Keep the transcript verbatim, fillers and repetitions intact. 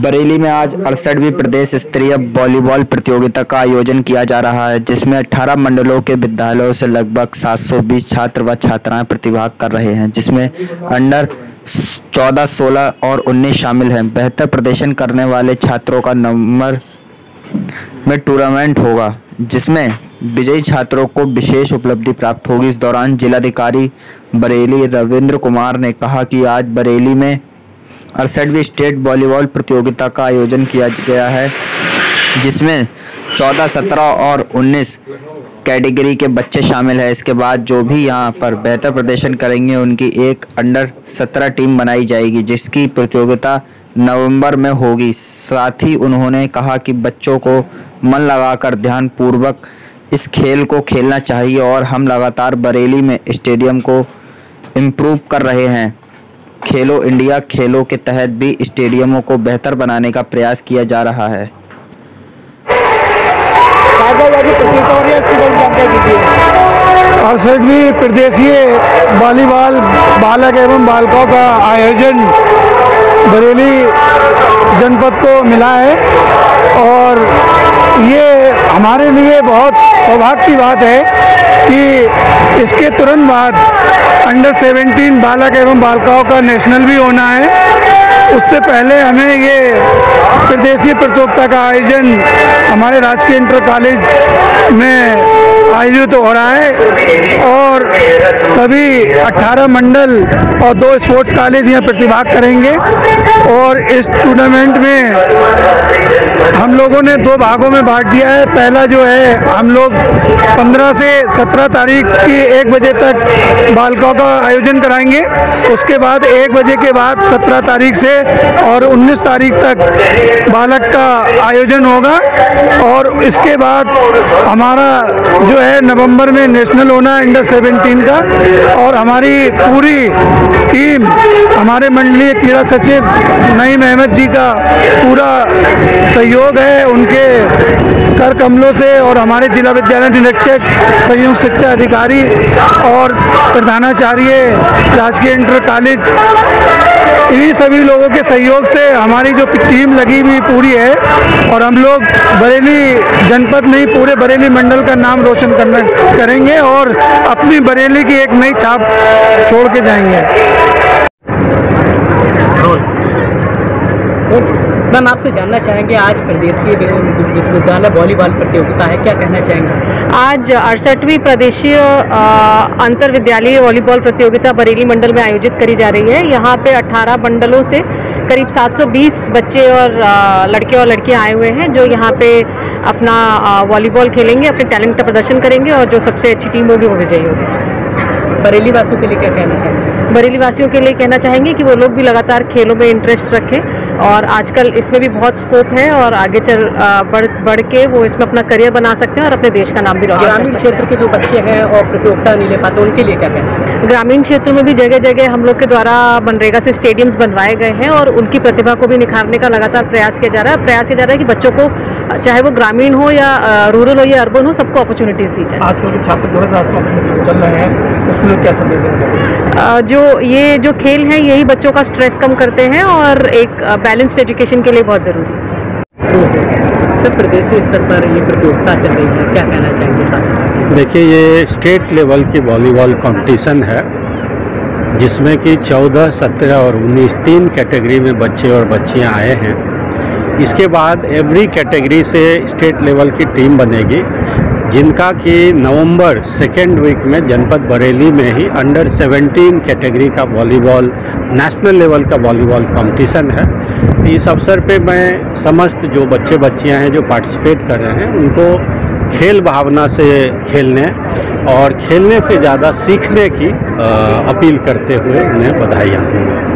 बरेली में आज अड़सठवीं प्रदेश स्तरीय वॉलीबॉल प्रतियोगिता का आयोजन किया जा रहा है, जिसमें अठारह मंडलों के विद्यालयों से लगभग सात सौ बीस छात्र व छात्राएं प्रतिभाग कर रहे हैं, जिसमें अंडर चौदह, सोलह और उन्नीस शामिल हैं। बेहतर प्रदर्शन करने वाले छात्रों का नवंबर में टूर्नामेंट होगा, जिसमें विजयी छात्रों को विशेष उपलब्धि प्राप्त होगी। इस दौरान जिलाधिकारी बरेली रविंद्र कुमार ने कहा कि आज बरेली में अड़सठवीं स्टेट वॉलीबॉल प्रतियोगिता का आयोजन किया गया है, जिसमें चौदह, सत्रह और उन्नीस कैटेगरी के बच्चे शामिल हैं। इसके बाद जो भी यहां पर बेहतर प्रदर्शन करेंगे उनकी एक अंडर सत्रह टीम बनाई जाएगी, जिसकी प्रतियोगिता नवंबर में होगी। साथ ही उन्होंने कहा कि बच्चों को मन लगाकर ध्यान पूर्वक इस खेल को खेलना चाहिए और हम लगातार बरेली में स्टेडियम को इम्प्रूव कर रहे हैं। खेलो इंडिया खेलों के तहत भी स्टेडियमों को बेहतर बनाने का प्रयास किया जा रहा है। अड़सठवीं प्रदेशीय वॉलीबॉल बालक एवं बालिकाओं का आयोजन बरेली जनपद को मिला है और ये हमारे लिए बहुत सौभाग्य की बात है कि इसके तुरंत बाद अंडर सेवेंटीन बालक एवं बालिकाओं का नेशनल भी होना है। उससे पहले हमें ये प्रदेशीय प्रतियोगिता का आयोजन हमारे राजकीय इंटर कॉलेज में आयोजित तो हो रहा है और सभी अठारह मंडल और दो स्पोर्ट्स कॉलेज यहाँ प्रतिभाग करेंगे। और इस टूर्नामेंट में हम लोगों ने दो भागों में बांट दिया है। पहला जो है हम लोग पंद्रह से सत्रह तारीख की एक बजे तक बालिकाओं का आयोजन कराएंगे। उसके बाद एक बजे के बाद सत्रह तारीख से और उन्नीस तारीख तक बालक का आयोजन होगा और इसके बाद हमारा जो है नवंबर में नेशनल होना है अंडर सेवेंटीन का। और हमारी पूरी टीम, हमारे मंडलीय क्रीड़ा सचिव नईम अहमद जी का पूरा सहयोग है, उनके कर कमलों से और हमारे जिला विद्यालय निरीक्षक, संयुक्त शिक्षा अधिकारी और प्रधानाचार्य राजकीय इंटर कॉलेज, इन्हीं सभी लोगों के सहयोग से हमारी जो टीम लगी हुई पूरी है और हम लोग बरेली जनपद नहीं पूरे बरेली मंडल का नाम रोशन करना करेंगे और अपनी बरेली की एक नई छाप छोड़ के जाएंगे। मैम, आपसे जानना चाहेंगे आज प्रदेशीय विश्वविद्यालय वॉलीबॉल प्रतियोगिता है, क्या कहना चाहेंगे? आज अड़सठवीं प्रदेशीय अंतर विद्यालय वॉलीबॉल प्रतियोगिता बरेली मंडल में आयोजित करी जा रही है। यहाँ पे अठारह मंडलों से करीब सात सौ बीस बच्चे और लड़के और लड़कियाँ आए हुए हैं, जो यहाँ पे अपना वॉलीबॉल खेलेंगे, अपने टैलेंट का प्रदर्शन करेंगे और जो सबसे अच्छी टीम होगी वो विजयी होगी। बरेली वासियों के लिए क्या कहना चाहेंगे? बरेली वासियों के लिए कहना चाहेंगे कि वो लोग भी लगातार खेलों में इंटरेस्ट रखें और आजकल इसमें भी बहुत स्कोप है और आगे चल बढ़ बढ़ के वो इसमें अपना करियर बना सकते हैं और अपने देश का नाम भी रोशन। ग्रामीण क्षेत्र के जो बच्चे हैं और प्रतियोगिता नहीं ले पाते, उनके लिए क्या कहना है? ग्रामीण क्षेत्र में भी जगह जगह हम लोग के द्वारा मनरेगा से स्टेडियम्स बनवाए गए हैं और उनकी प्रतिभा को भी निखारने का लगातार प्रयास किया जा रहा है प्रयास किया जा रहा है कि बच्चों को, चाहे वो ग्रामीण हो या रूरल हो या अर्बन हो, सबको अपॉर्चुनिटीज दी जाए। आजकल के छात्र पूरे रास्ते में चल रहे हैं, उसमें क्या संदेश देंगे? जो ये जो खेल हैं यही बच्चों का स्ट्रेस कम करते हैं और एक बैलेंस्ड एजुकेशन के लिए बहुत ज़रूरी है। सर, प्रदेशीय स्तर पर ये प्रतियोगिता चल रही है, क्या कहना चाहेंगे खास? देखिए, ये स्टेट लेवल की वॉलीबॉल कंपटीशन है, जिसमें कि चौदह, सत्रह और उन्नीस तीन कैटेगरी में बच्चे और बच्चियां आए हैं। इसके बाद एवरी कैटेगरी से स्टेट लेवल की टीम बनेगी, जिनका कि नवंबर सेकेंड वीक में जनपद बरेली में ही अंडर सेवेंटीन कैटेगरी का वॉलीबॉल नेशनल लेवल का वॉलीबॉल कंपटीशन है। इस अवसर पे मैं समस्त जो बच्चे बच्चियां हैं जो पार्टिसिपेट कर रहे हैं उनको खेल भावना से खेलने और खेलने से ज़्यादा सीखने की अपील करते हुए उन्हें बधाई दूंगा।